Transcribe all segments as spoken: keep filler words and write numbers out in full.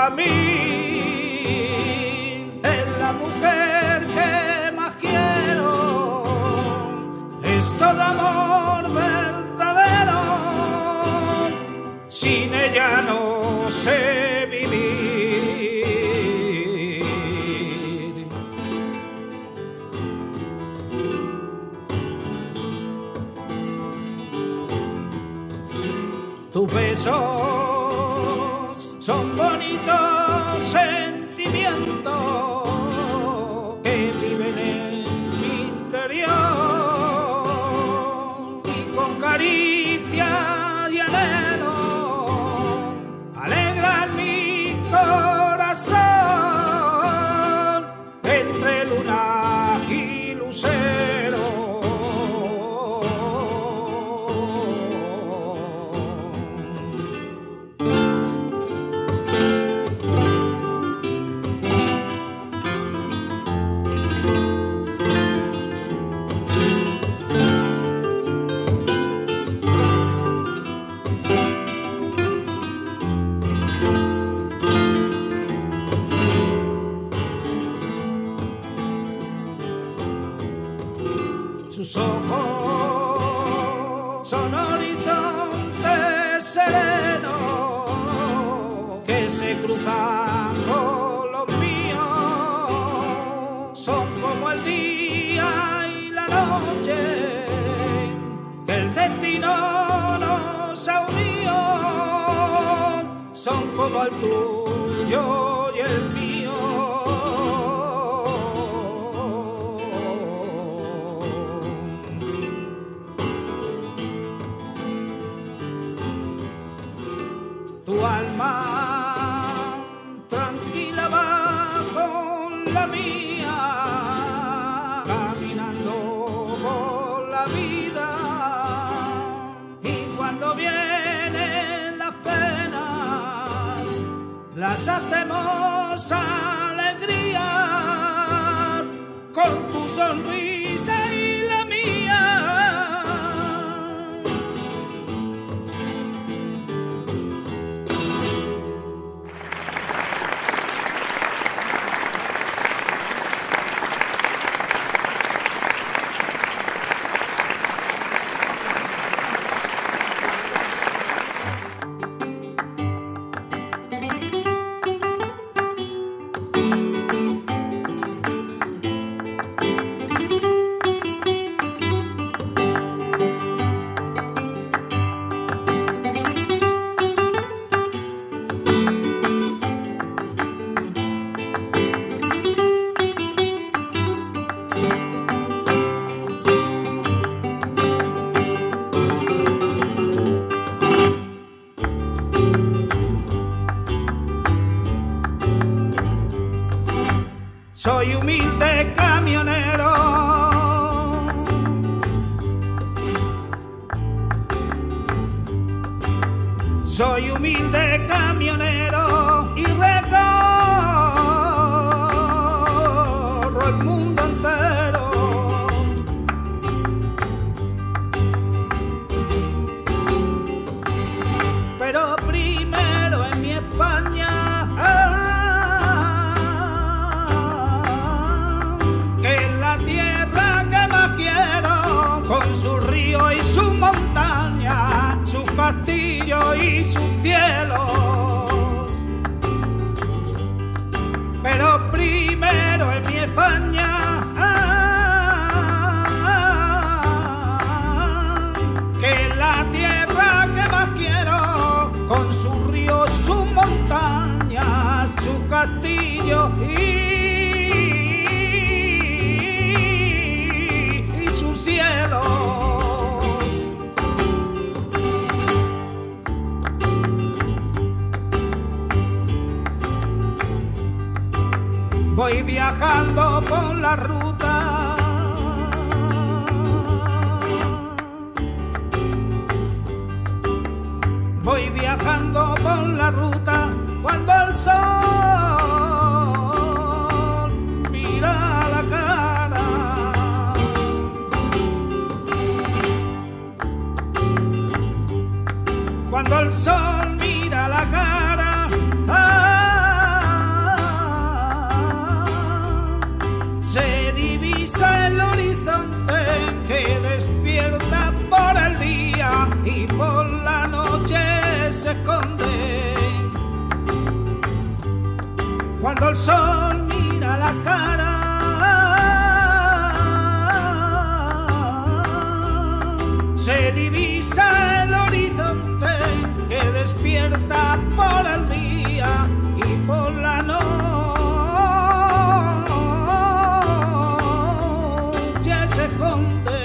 para mí es la mujer que más quiero, es todo amor verdadero, sin ella no sé vivir. Tus besos son bonitos sentimientos que viven en mi interior, y con caricia y anhelo alegran mi corazón entre luna y lucero. Sus ojos son horizontes serenos que se cruzan con los míos, son como el día y la noche que el destino nos ha unido, son como el tuyo y el mío. Tu alma tranquila va con la mía, caminando por la vida, y cuando vienen las penas las hacemos alegría con tu sonrisa y la mía. Soy humilde camionero, soy humilde camionero y recorro el mundo entero. Pero primero en mi España, con su río y su montaña, su castillo y sus cielos. Pero primero en mi España, que la tierra que más quiero, con su río, sus montañas, su castillo y voy viajando por la ruta, voy viajando por la ruta cuando el sol mira la cara. Cuando el sol mira la cara, ah, esconde cuando el sol mira la cara. Se divisa el horizonte que despierta por el día y por la noche se esconde.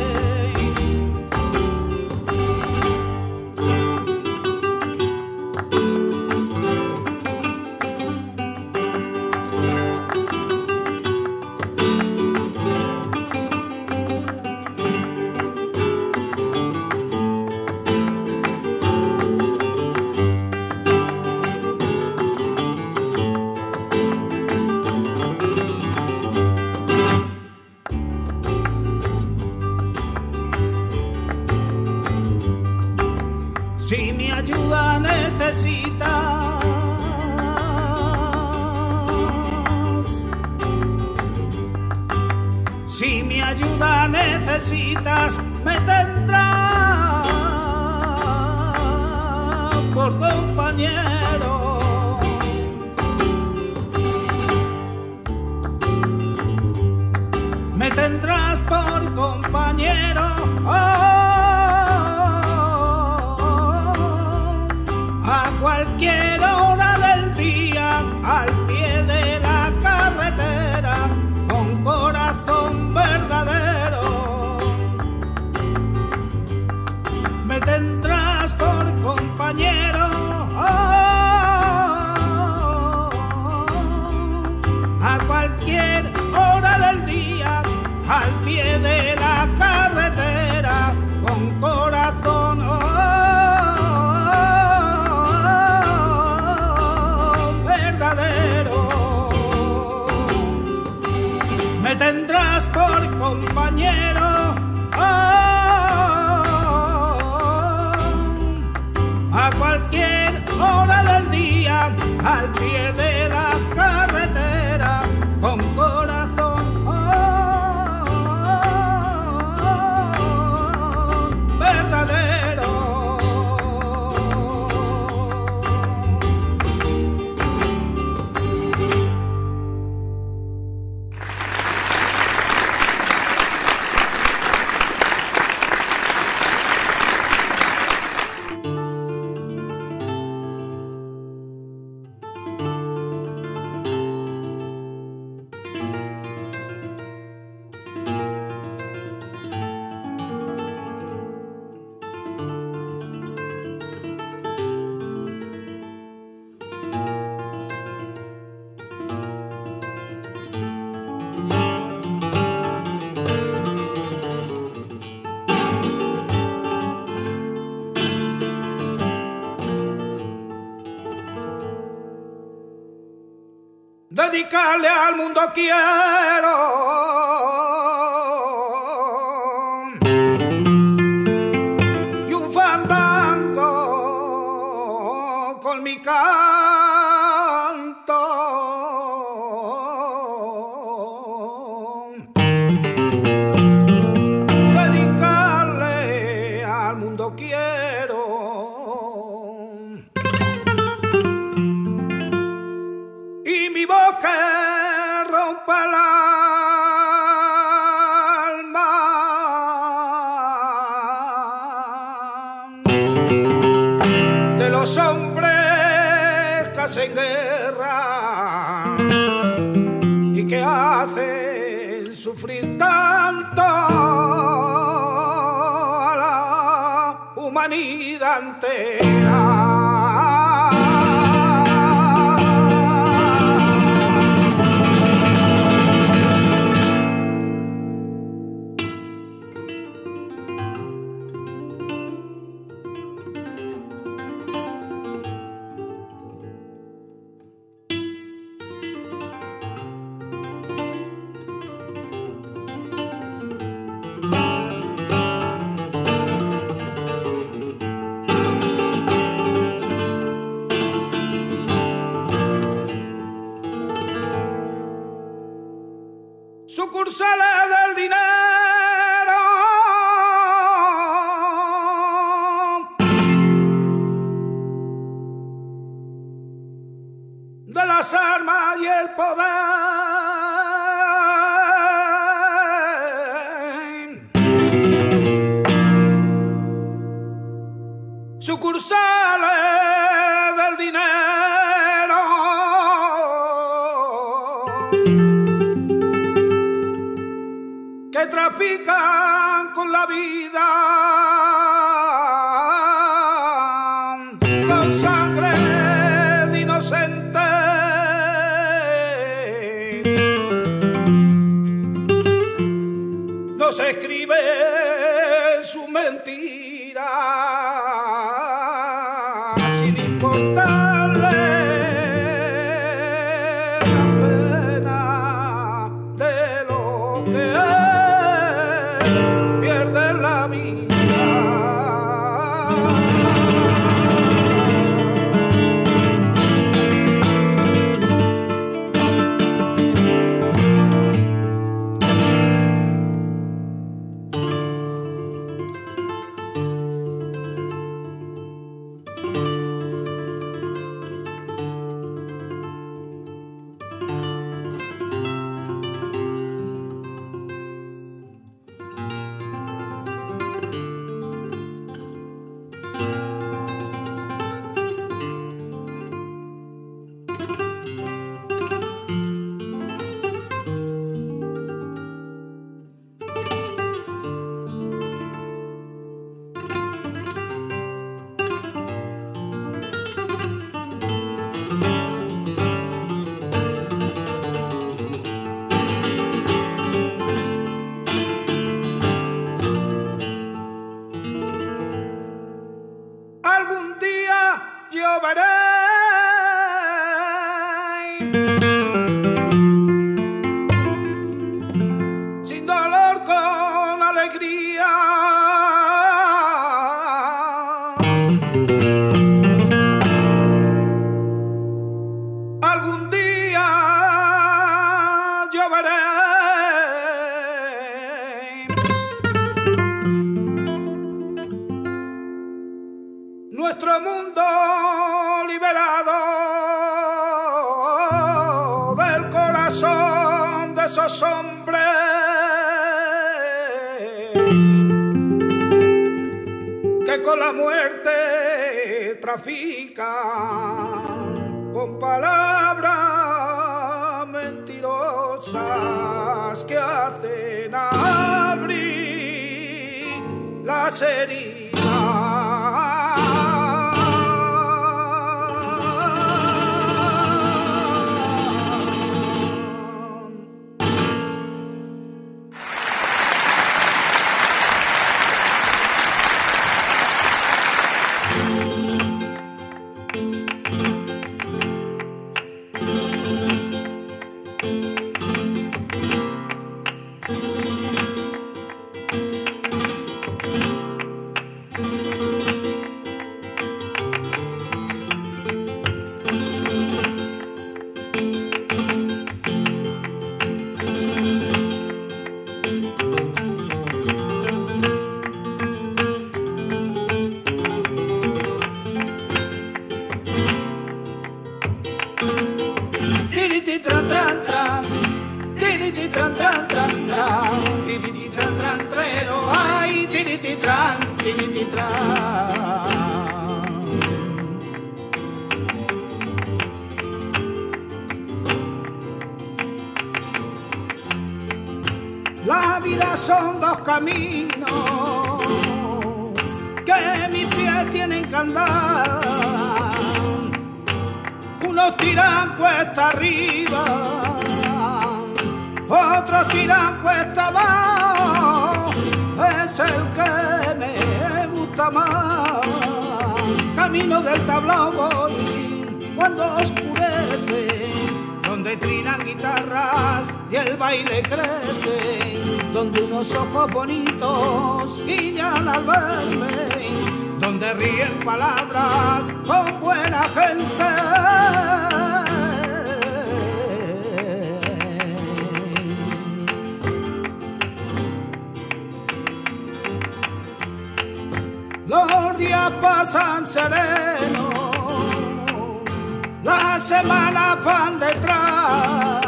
Si mi ayuda necesitas, si mi ayuda necesitas, me tendrás por compañero. Me tendrás por compañero. Oh, a cualquier hora del día, al pie de la carretera, con corazón verdadero. Me tendrás por compañero. Oh, a cualquier hora del día, al pie de la carretera, con corazón oh, verdadero. Me tendrás por compañero. Oh, a cualquier hora del día, al pie de la carretera, con corazón oh, verdadero. Dedicarle al mundo quiero y un fandango con mi canto. Dedicarle al mundo quiero y mi boca rompa el alma de los hombres que hacen guerra y que hacen sufrir tanto a la humanidad entera. Sucursales del dinero y el poder, sucursales del dinero, que trafican con la vida, con sangre de inocente. No se escribe su mentira, sin importarle la pena de lo que es, pierde la vida. Algún día yo veré sin dolor, con alegría, algún día yo veré nuestro mundo liberado del corazón de esos hombres que con la muerte trafican con palabras mentirosas que hacen abrir las heridas. La vida son dos caminos que mis pies tienen que andar. Unos tiran cuesta arriba, otros tiran cuesta abajo. Es el que me gusta más. Camino del tablao voy cuando oscurece, donde trinan guitarras y el baile crece, donde unos ojos bonitos guiñan al verme, donde ríen palabras con buena gente. Los días pasan serenos las semanas van detrás,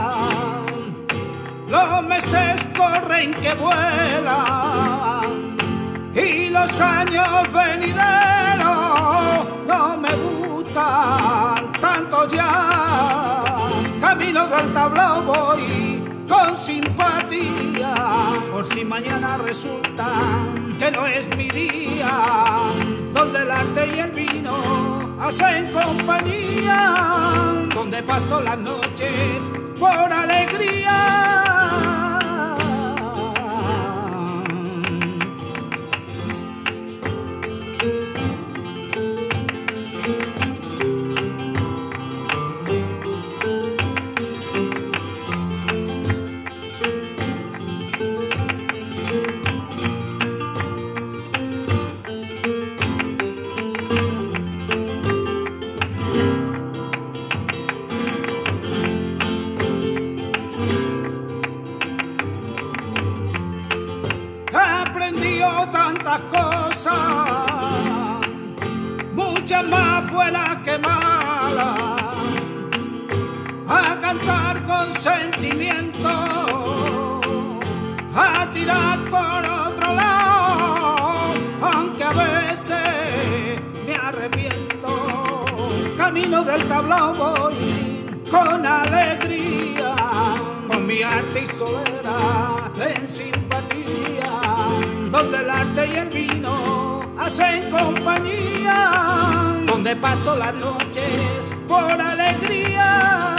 los meses corren que vuelan y los años venideros no me gustan tanto ya. Camino del tablao voy con simpatía, por si mañana resulta que no es mi día, donde el arte y el vino hacen compañía, donde paso las noches por alegría. Aprendió tantas cosas, muchas más buenas que malas, a cantar con sentimiento, a tirar por otro lado, aunque a veces me arrepiento. Camino del tablao voy con alegría, con mi arte y solera en simpatía, donde el arte y el vino hacen compañía, donde paso las noches por alegría.